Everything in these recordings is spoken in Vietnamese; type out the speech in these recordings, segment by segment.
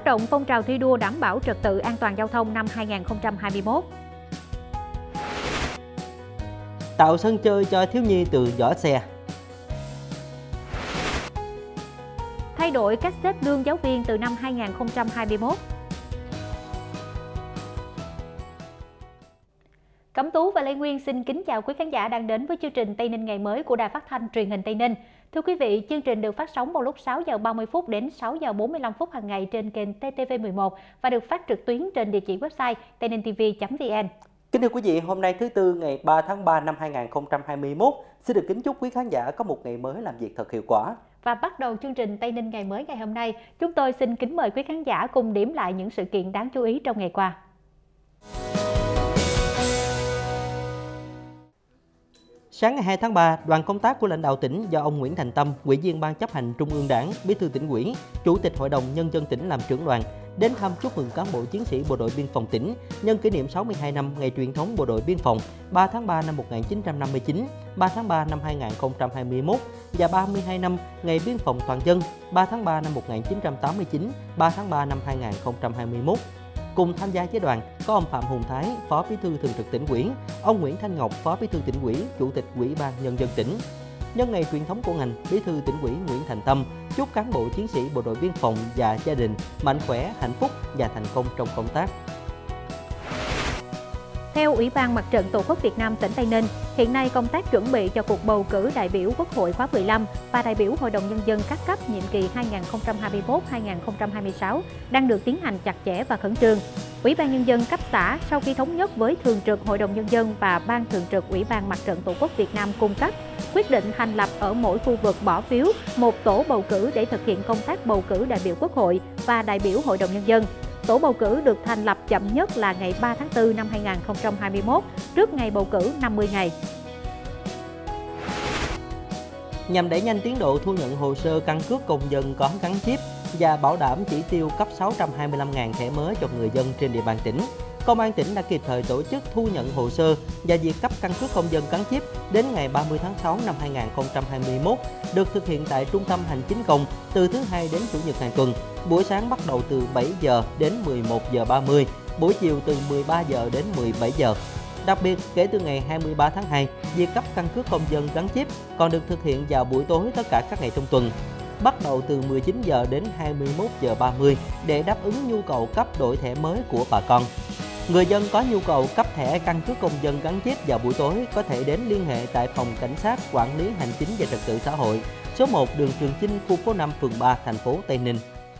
Phát động phong trào thi đua đảm bảo trật tự an toàn giao thông năm 2021. Tạo sân chơi cho thiếu nhi từ vỏ xe. Thay đổi cách xếp lương giáo viên từ năm 2021. Cẩm Tú và Lê Nguyên xin kính chào quý khán giả đang đến với chương trình Tây Ninh ngày mới của Đài Phát thanh Truyền hình Tây Ninh. Thưa quý vị, chương trình được phát sóng vào lúc 6 giờ 30 phút đến 6 giờ 45 phút hàng ngày trên kênh TTV11 và được phát trực tuyến trên địa chỉ website taininhtv.vn. Kính thưa quý vị, hôm nay thứ Tư ngày 3 tháng 3 năm 2021, xin được kính chúc quý khán giả có một ngày mới làm việc thật hiệu quả. Và bắt đầu chương trình Tây Ninh ngày mới ngày hôm nay, chúng tôi xin kính mời quý khán giả cùng điểm lại những sự kiện đáng chú ý trong ngày qua. Sáng ngày 2 tháng 3, đoàn công tác của lãnh đạo tỉnh do ông Nguyễn Thành Tâm, Ủy viên Ban chấp hành Trung ương Đảng, Bí thư Tỉnh ủy, Chủ tịch Hội đồng Nhân dân tỉnh làm trưởng đoàn, đến thăm chúc mừng cán bộ chiến sĩ Bộ đội Biên phòng tỉnh nhân kỷ niệm 62 năm ngày truyền thống Bộ đội Biên phòng 3 tháng 3 năm 1959, 3 tháng 3 năm 2021 và 32 năm ngày Biên phòng toàn dân 3 tháng 3 năm 1989, 3 tháng 3 năm 2021. Cùng tham gia với đoàn có ông Phạm Hùng Thái, Phó Bí thư Thường trực Tỉnh ủy, ông Nguyễn Thanh Ngọc, Phó Bí thư Tỉnh ủy, Chủ tịch Ủy ban Nhân dân tỉnh. Nhân ngày truyền thống của ngành, Bí thư Tỉnh ủy Nguyễn Thành Tâm chúc cán bộ chiến sĩ Bộ đội Biên phòng và gia đình mạnh khỏe, hạnh phúc và thành công trong công tác. Theo Ủy ban Mặt trận Tổ quốc Việt Nam tỉnh Tây Ninh, hiện nay công tác chuẩn bị cho cuộc bầu cử đại biểu Quốc hội khóa 15 và đại biểu Hội đồng Nhân dân các cấp nhiệm kỳ 2021-2026 đang được tiến hành chặt chẽ và khẩn trương. Ủy ban Nhân dân cấp xã sau khi thống nhất với Thường trực Hội đồng Nhân dân và Ban Thường trực Ủy ban Mặt trận Tổ quốc Việt Nam cung cấp, quyết định thành lập ở mỗi khu vực bỏ phiếu một tổ bầu cử để thực hiện công tác bầu cử đại biểu Quốc hội và đại biểu Hội đồng Nhân dân. Tổ bầu cử được thành lập chậm nhất là ngày 3 tháng 4 năm 2021, trước ngày bầu cử 50 ngày. Nhằm đẩy nhanh tiến độ thu nhận hồ sơ căn cước công dân có gắn chip và bảo đảm chỉ tiêu cấp 625.000 thẻ mới cho người dân trên địa bàn tỉnh, Công an tỉnh đã kịp thời tổ chức thu nhận hồ sơ và việc cấp căn cước công dân gắn chip đến ngày 30 tháng 6 năm 2021 được thực hiện tại Trung tâm Hành chính công từ thứ Hai đến Chủ nhật hàng tuần. Buổi sáng bắt đầu từ 7 giờ đến 11 giờ 30, buổi chiều từ 13 giờ đến 17 giờ. Đặc biệt, kể từ ngày 23 tháng 2, việc cấp căn cước công dân gắn chip còn được thực hiện vào buổi tối tất cả các ngày trong tuần, bắt đầu từ 19 giờ đến 21 giờ 30 để đáp ứng nhu cầu cấp đổi thẻ mới của bà con. Người dân có nhu cầu cấp thẻ căn cước công dân gắn chip vào buổi tối có thể đến liên hệ tại Phòng Cảnh sát Quản lý Hành chính và Trật tự xã hội, số 1 đường Trường Chinh, khu phố 5, phường 3, thành phố Tây Ninh.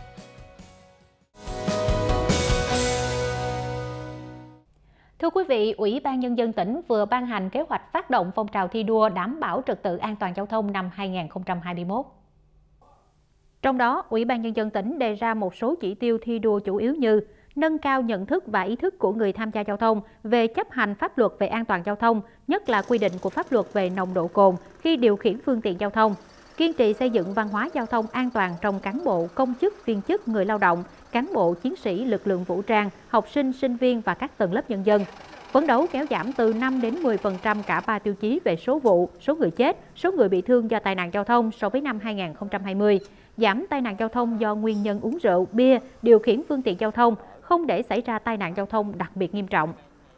Thưa quý vị, Ủy ban Nhân dân tỉnh vừa ban hành kế hoạch phát động phong trào thi đua đảm bảo trật tự an toàn giao thông năm 2021. Trong đó, Ủy ban Nhân dân tỉnh đề ra một số chỉ tiêu thi đua chủ yếu như nâng cao nhận thức và ý thức của người tham gia giao thông về chấp hành pháp luật về an toàn giao thông, nhất là quy định của pháp luật về nồng độ cồn khi điều khiển phương tiện giao thông, kiên trì xây dựng văn hóa giao thông an toàn trong cán bộ, công chức, viên chức, người lao động, cán bộ, chiến sĩ, lực lượng vũ trang, học sinh, sinh viên và các tầng lớp nhân dân. Phấn đấu kéo giảm từ 5 đến 10% cả 3 tiêu chí về số vụ, số người chết, số người bị thương do tai nạn giao thông so với năm 2020, giảm tai nạn giao thông do nguyên nhân uống rượu, bia, điều khiển phương tiện giao thông, không để xảy ra tai nạn giao thông đặc biệt nghiêm trọng.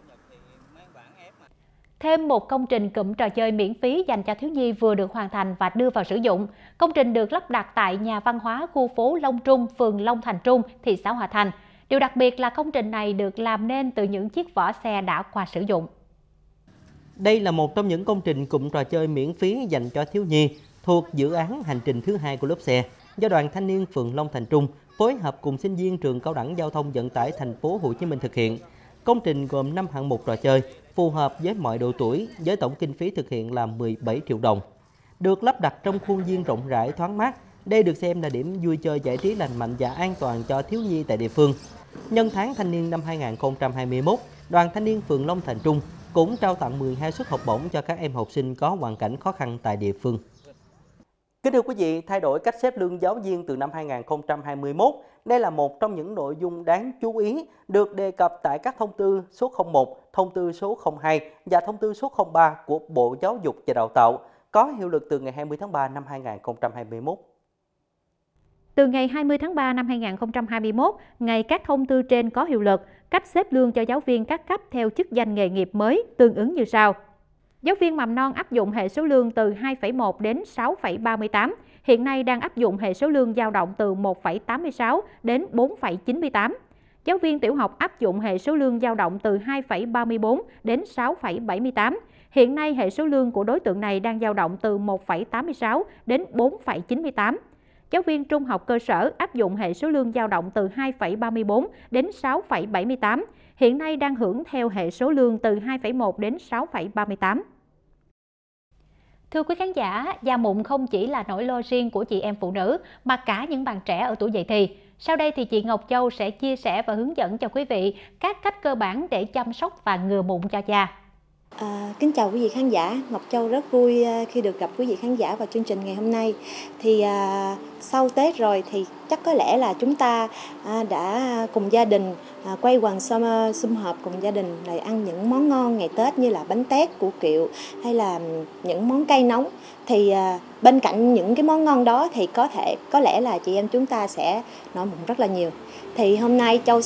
Thêm một công trình cụm trò chơi miễn phí dành cho thiếu nhi vừa được hoàn thành và đưa vào sử dụng. Công trình được lắp đặt tại nhà văn hóa khu phố Long Trung, phường Long Thành Trung, thị xã Hòa Thành. Điều đặc biệt là công trình này được làm nên từ những chiếc vỏ xe đã qua sử dụng. Đây là một trong những công trình cụm trò chơi miễn phí dành cho thiếu nhi thuộc dự án Hành trình thứ hai của lớp xe do Đoàn Thanh niên phường Long Thành Trung phối hợp cùng sinh viên trường Cao đẳng Giao thông Vận tải thành phố Hồ Chí Minh thực hiện. Công trình gồm 5 hạng mục trò chơi phù hợp với mọi độ tuổi với tổng kinh phí thực hiện là 17 triệu đồng. Được lắp đặt trong khuôn viên rộng rãi thoáng mát, đây được xem là điểm vui chơi giải trí lành mạnh và an toàn cho thiếu nhi tại địa phương. Nhân tháng thanh niên năm 2021, Đoàn Thanh niên phường Long Thành Trung cũng trao tặng 12 suất học bổng cho các em học sinh có hoàn cảnh khó khăn tại địa phương. Kính thưa quý vị, thay đổi cách xếp lương giáo viên từ năm 2021, đây là một trong những nội dung đáng chú ý được đề cập tại các thông tư số 01, thông tư số 02 và thông tư số 03 của Bộ Giáo dục và Đào tạo, có hiệu lực từ ngày 20 tháng 3 năm 2021. Từ ngày 20 tháng 3 năm 2021, ngày các thông tư trên có hiệu lực, cách xếp lương cho giáo viên các cấp theo chức danh nghề nghiệp mới tương ứng như sau. Giáo viên mầm non áp dụng hệ số lương từ 2,1 đến 6,38, hiện nay đang áp dụng hệ số lương dao động từ 1,86 đến 4,98. Giáo viên tiểu học áp dụng hệ số lương dao động từ 2,34 đến 6,78. Hiện nay hệ số lương của đối tượng này đang dao động từ 1,86 đến 4,98. Giáo viên trung học cơ sở áp dụng hệ số lương dao động từ 2,34 đến 6,78. Hiện nay đang hưởng theo hệ số lương từ 2,1 đến 6,38. Thưa quý khán giả, da mụn không chỉ là nỗi lo riêng của chị em phụ nữ mà cả những bạn trẻ ở tuổi dậy thì. Sau đây thì chị Ngọc Châu sẽ chia sẻ và hướng dẫn cho quý vị các cách cơ bản để chăm sóc và ngừa mụn cho da. Kính chào quý vị khán giả, Ngọc Châu rất vui khi được gặp quý vị khán giả vào chương trình ngày hôm nay. Thì sau Tết rồi thì chắc có lẽ là chúng ta đã cùng gia đình quây quần sum họp cùng gia đình để ăn những món ngon ngày Tết như là bánh tét, củ kiệu hay là những món cay nóng. Thì bên cạnh những cái món ngon đó thì có lẽ là chị em chúng ta sẽ nổi mụn rất là nhiều. Thì hôm nay Châu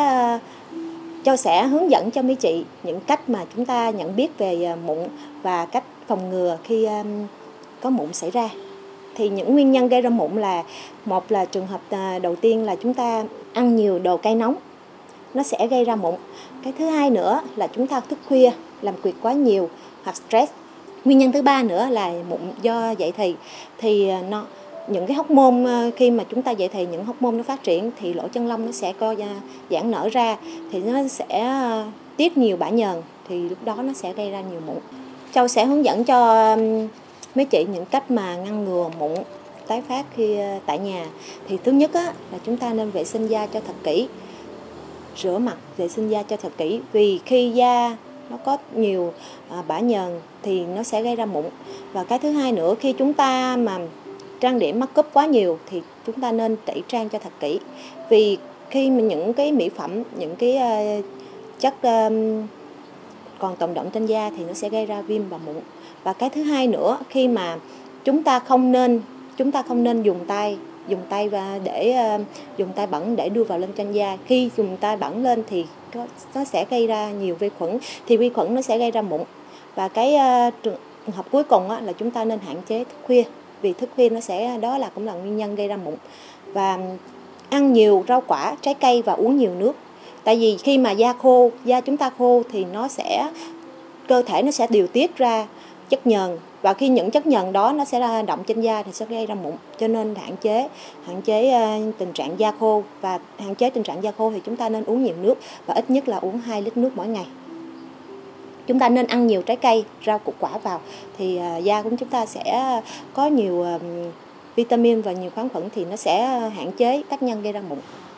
sẽ hướng dẫn cho mấy chị những cách mà chúng ta nhận biết về mụn và cách phòng ngừa khi có mụn xảy ra. Thì những nguyên nhân gây ra mụn là, một là trường hợp đầu tiên là chúng ta ăn nhiều đồ cay nóng, nó sẽ gây ra mụn. Cái thứ hai nữa là chúng ta thức khuya, làm việc quá nhiều hoặc stress. Nguyên nhân thứ ba nữa là mụn do dậy thì những cái hormone khi mà chúng ta dậy thì những hormone nó phát triển thì lỗ chân lông nó sẽ giãn nở ra thì nó sẽ tiết nhiều bã nhờn thì lúc đó nó sẽ gây ra nhiều mụn. Châu sẽ hướng dẫn cho mấy chị những cách mà ngăn ngừa mụn tái phát khi tại nhà. Thì thứ nhất là chúng ta nên vệ sinh da cho thật kỹ, rửa mặt, vệ sinh da cho thật kỹ, vì khi da nó có nhiều bã nhờn thì nó sẽ gây ra mụn. Và cái thứ hai nữa, khi chúng ta mà trang điểm make up quá nhiều thì chúng ta nên tẩy trang cho thật kỹ, vì khi mà những cái mỹ phẩm, những cái chất còn tồn đọng trên da thì nó sẽ gây ra viêm và mụn. Và cái thứ hai nữa, khi mà chúng ta không nên dùng tay và dùng tay bẩn để đưa vào lên trên da. Khi dùng tay bẩn lên thì nó sẽ gây ra nhiều vi khuẩn, thì vi khuẩn nó sẽ gây ra mụn. Và cái trường hợp cuối cùng là chúng ta nên hạn chế thức khuya, vì thức khuya đó cũng là nguyên nhân gây ra mụn. Và ăn nhiều rau quả, trái cây và uống nhiều nước. Tại vì khi mà da chúng ta khô thì cơ thể nó sẽ điều tiết ra chất nhờn, và khi những chất nhờn đó nó sẽ ra động trên da thì sẽ gây ra mụn. Cho nên hạn chế tình trạng da khô, và hạn chế tình trạng da khô thì chúng ta nên uống nhiều nước, và ít nhất là uống 2 lít nước mỗi ngày. Chúng ta nên ăn nhiều trái cây, rau củ quả vào thì da của chúng ta sẽ có nhiều vitamin và nhiều khoáng khuẩn, thì nó sẽ hạn chế tác nhân gây ra mụn.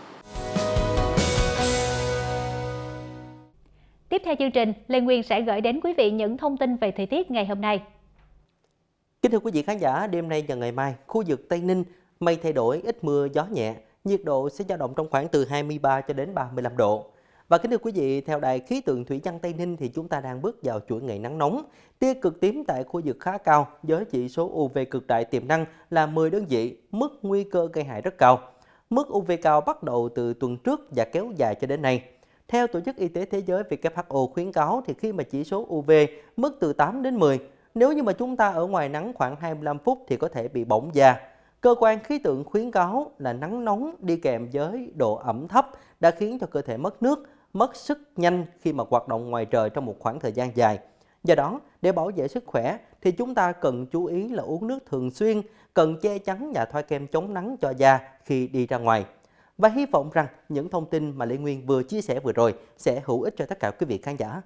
Tiếp theo chương trình, Lê Nguyên sẽ gửi đến quý vị những thông tin về thời tiết ngày hôm nay. Kính thưa quý vị khán giả, đêm nay và ngày mai, khu vực Tây Ninh mây thay đổi, ít mưa, gió nhẹ, nhiệt độ sẽ dao động trong khoảng từ 23 cho đến 35 độ. Và kính thưa quý vị, theo Đài khí tượng thủy văn Tây Ninh thì chúng ta đang bước vào chuỗi ngày nắng nóng. Tia cực tím tại khu vực khá cao với chỉ số UV cực đại tiềm năng là 10 đơn vị, mức nguy cơ gây hại rất cao. Mức UV cao bắt đầu từ tuần trước và kéo dài cho đến nay. Theo Tổ chức Y tế Thế giới WHO khuyến cáo thì khi mà chỉ số UV mức từ 8 đến 10, nếu như mà chúng ta ở ngoài nắng khoảng 25 phút thì có thể bị bỏng da. Cơ quan khí tượng khuyến cáo là nắng nóng đi kèm với độ ẩm thấp đã khiến cho cơ thể mất nước, mất sức nhanh khi mà hoạt động ngoài trời trong một khoảng thời gian dài. Do đó, để bảo vệ sức khỏe thì chúng ta cần chú ý là uống nước thường xuyên, cần che chắn và thoa kem chống nắng cho da khi đi ra ngoài. Và hy vọng rằng những thông tin mà Lê Nguyên vừa chia sẻ vừa rồi sẽ hữu ích cho tất cả quý vị khán giả.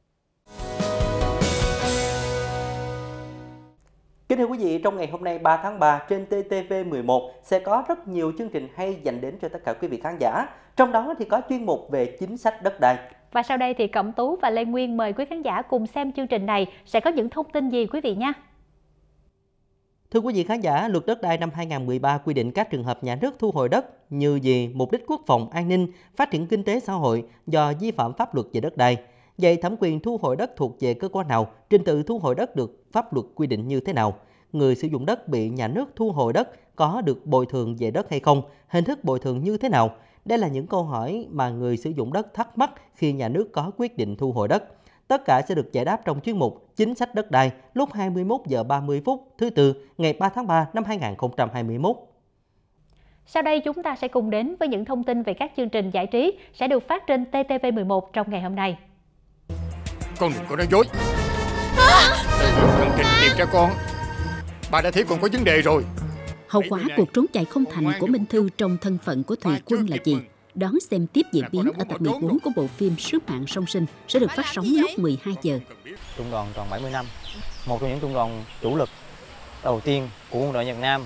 Kính thưa quý vị, trong ngày hôm nay 3 tháng 3 trên TTV11 sẽ có rất nhiều chương trình hay dành đến cho tất cả quý vị khán giả. Trong đó thì có chuyên mục về chính sách đất đai. Và sau đây thì Cẩm Tú và Lê Nguyên mời quý khán giả cùng xem chương trình này sẽ có những thông tin gì quý vị nha. Thưa quý vị khán giả, Luật Đất đai năm 2013 quy định các trường hợp nhà nước thu hồi đất như vì mục đích quốc phòng, an ninh, phát triển kinh tế xã hội do vi phạm pháp luật về đất đai. Vậy thẩm quyền thu hồi đất thuộc về cơ quan nào? Trình tự thu hồi đất được pháp luật quy định như thế nào? Người sử dụng đất bị nhà nước thu hồi đất có được bồi thường về đất hay không, hình thức bồi thường như thế nào? Đây là những câu hỏi mà người sử dụng đất thắc mắc khi nhà nước có quyết định thu hồi đất. Tất cả sẽ được giải đáp trong chuyên mục Chính sách đất đai lúc 21 giờ 30 phút thứ Tư ngày 3 tháng 3 năm 2021. Sau đây chúng ta sẽ cùng đến với những thông tin về các chương trình giải trí sẽ được phát trên TTV11 trong ngày hôm nay. Con đừng có nói dối. Thằng Trình tìm ra con, bà đã thấy con có vấn đề rồi. Hậu quả cuộc trốn chạy không thành của Minh Thư trong thân phận của Thùy Quân là gì? Đón xem tiếp diễn biến ở tập 14 của bộ phim Sứ mạng song sinh sẽ được phát sóng lúc 12 giờ. Trung đoàn tròn 70 năm, một trong những trung đoàn chủ lực đầu tiên của quân đội Nhật Nam.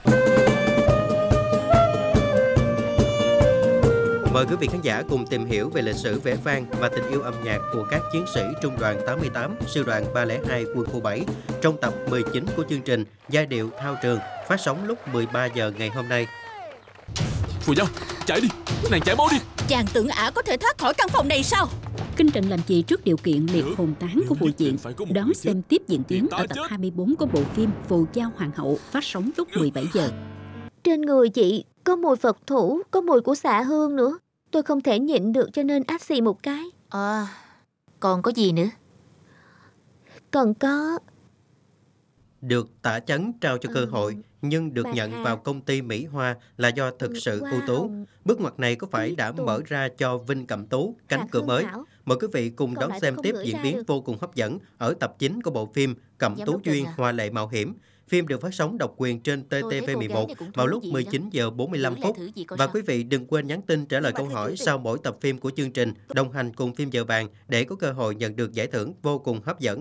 Mời quý vị khán giả cùng tìm hiểu về lịch sử vẻ vang và tình yêu âm nhạc của các chiến sĩ Trung đoàn 88, Sư đoàn 302 Quân khu 7 trong tập 19 của chương trình Giai điệu thao trường phát sóng lúc 13 giờ ngày hôm nay. Phù Giao, chạy đi, nàng chạy mau đi. Chàng tưởng ả có thể thoát khỏi căn phòng này sao? Kinh Trần làm gì trước điều kiện liệt hồn tán của Bùi Diện? Đón xem tiếp diễn tiến ở tập 24 của bộ phim Phù Giao Hoàng hậu phát sóng lúc 17 giờ. Trên người chị có mùi Phật thủ, có mùi của xạ hương nữa. Tôi không thể nhịn được cho nên át xì một cái. Còn có gì nữa? Còn có... Được Tả Chấn trao cho cơ hội, nhưng được nhận vào công ty Mỹ Hoa là do thực sự ưu tú. Bước ngoặt này có phải đã mở ra cho Vinh Cẩm Tú cánh cửa mới? Mời quý vị cùng đón xem tiếp diễn biến vô cùng hấp dẫn ở tập 9 của bộ phim Cẩm Tú Duyên Hoa lệ mạo hiểm. Phim được phát sóng độc quyền trên TTV11 vào lúc 19 giờ 45 phút. Và quý vị đừng quên nhắn tin trả lời câu hỏi sau mỗi tập phim của chương trình, đồng hành cùng phim Giờ Vàng để có cơ hội nhận được giải thưởng vô cùng hấp dẫn.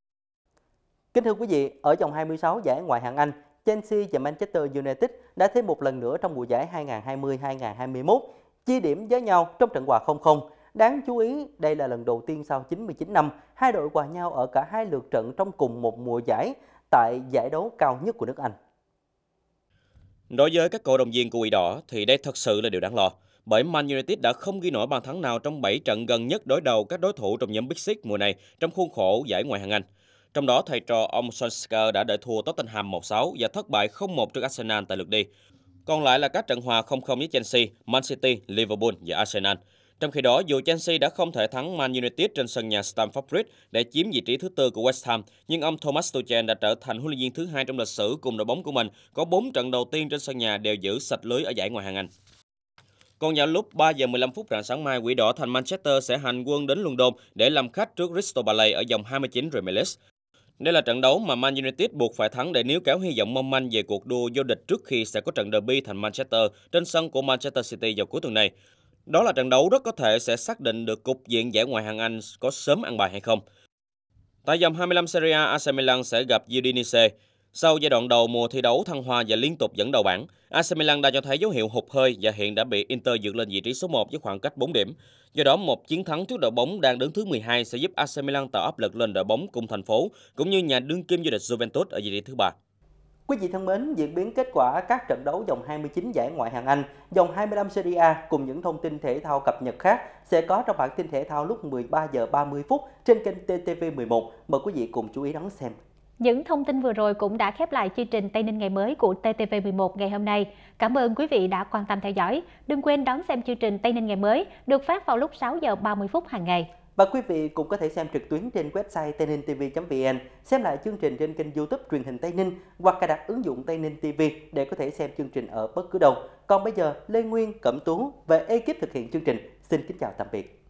Kính thưa quý vị, ở vòng 26 giải Ngoại hạng Anh, Chelsea và Manchester United đã thêm một lần nữa trong mùa giải 2020-2021 chia điểm với nhau trong trận hòa 0-0. Đáng chú ý, đây là lần đầu tiên sau 99 năm, hai đội hòa nhau ở cả hai lượt trận trong cùng một mùa giải tại giải đấu cao nhất của nước Anh. Đối với các cổ động viên của Quỷ Đỏ thì đây thật sự là điều đáng lo, bởi Man United đã không ghi nổi bàn thắng nào trong 7 trận gần nhất đối đầu các đối thủ trong nhóm Big Six mùa này trong khuôn khổ giải Ngoại hạng Anh. Trong đó, thầy trò ông Solskjaer đã để thua Tottenham 1-6 và thất bại 0-1 trước Arsenal tại lượt đi. Còn lại là các trận hòa 0-0 với Chelsea, Man City, Liverpool và Arsenal. Trong khi đó, dù Chelsea đã không thể thắng Man United trên sân nhà Stamford Bridge để chiếm vị trí thứ tư của West Ham, nhưng ông Thomas Tuchel đã trở thành huấn luyện viên thứ hai trong lịch sử cùng đội bóng của mình có 4 trận đầu tiên trên sân nhà đều giữ sạch lưới ở giải Ngoại hạng Anh. Còn vào lúc 3 giờ 15 phút rạng sáng mai, Quỷ Đỏ thành Manchester sẽ hành quân đến London để làm khách trước Crystal Palace ở vòng 29 Premier League. Đây là trận đấu mà Man United buộc phải thắng để níu kéo hy vọng mong manh về cuộc đua vô địch trước khi sẽ có trận derby thành Manchester trên sân của Manchester City vào cuối tuần này. Đó là trận đấu rất có thể sẽ xác định được cục diện giải Ngoại hạng Anh có sớm ăn bài hay không. Tại vòng 25 Serie A, AC Milan sẽ gặp Udinese. Sau giai đoạn đầu mùa thi đấu thăng hoa và liên tục dẫn đầu bảng, AC Milan đã cho thấy dấu hiệu hụt hơi và hiện đã bị Inter vượt lên vị trí số 1 với khoảng cách 4 điểm. Do đó, một chiến thắng trước đội bóng đang đứng thứ 12 sẽ giúp AC Milan tạo áp lực lên đội bóng cùng thành phố, cũng như nhà đương kim vô địch Juventus ở vị trí thứ 3. Quý vị thân mến, diễn biến kết quả các trận đấu vòng 29 giải Ngoại hạng Anh, vòng 25 Serie A cùng những thông tin thể thao cập nhật khác sẽ có trong bản tin thể thao lúc 13 giờ 30 phút trên kênh TTV11. Mời quý vị cùng chú ý đón xem. Những thông tin vừa rồi cũng đã khép lại chương trình Tây Ninh ngày mới của TTV11 ngày hôm nay. Cảm ơn quý vị đã quan tâm theo dõi. Đừng quên đón xem chương trình Tây Ninh ngày mới được phát vào lúc 6 giờ 30 phút hàng ngày. Và quý vị cũng có thể xem trực tuyến trên website tainintv.vn, xem lại chương trình trên kênh YouTube Truyền hình Tây Ninh hoặc cài đặt ứng dụng Tây Ninh TV để có thể xem chương trình ở bất cứ đâu. Còn bây giờ, Lê Nguyên, Cẩm Tú và ekip thực hiện chương trình xin kính chào tạm biệt.